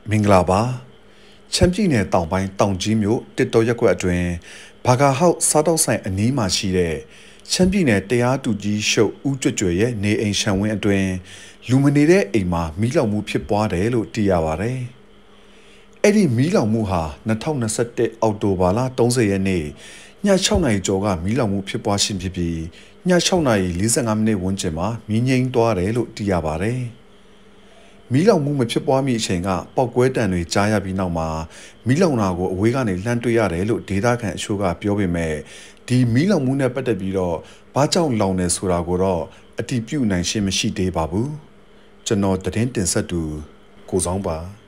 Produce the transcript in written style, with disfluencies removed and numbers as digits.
မင်္ဂလာပါချမ်ပြည်နယ်တောင်ပိုင်းတောင်ကြီးမြို့တစ်တော်ရက်ကွက်အတွင်းဘာဂါဟောက်စားတောက်ဆိုင်အနီးမှာရှိတဲ့ချမ်ပြည်နယ်တရားသူကြီးရှုပ်ဦးကျွတ်ကျွယ်ရဲ့နေအိမ်ရှံဝင်းအတွင်းလူမနေတဲ့အိမ်မှာမီးလောင်မှုဖြစ်ပွားတယ်လို့သိရပါတယ်။အဲ့ဒီမီးလောင်မှုဟာ2021အောက်တိုဘာလ30ရက်နေ့ည6နာရီကျော်ကမီးလောင်မှုဖြစ်ပွားခြင်းဖြစ်ပြီးည6နာရီ45မိနစ်ဝန်းကျင်မှာမီးငြိမ်းသွားတယ်လို့သိရပါတယ်။မီးလောင်မှုမဖြစ်ပွားမီအချိန်ကပောက်ကွဲတံတွေကြားရပြီးနောက်မှာမီးလောင်တာကိုအဝေးကနေလှမ်းတွေ့ရတယ်လို့ဒေသခံအချို့ကပြောပေမဲ့ဒီမီးလောင်မှုနဲ့ပတ်သက်ပြီးတော့ဘာကြောင့်လောင်နေဆိုတာကိုတော့အတည်ပြုနိုင်ရှင်းမရှိသေးပါဘူးကျွန်တော်သတင်းတင်ဆက်သူကိုဆောင်ပါ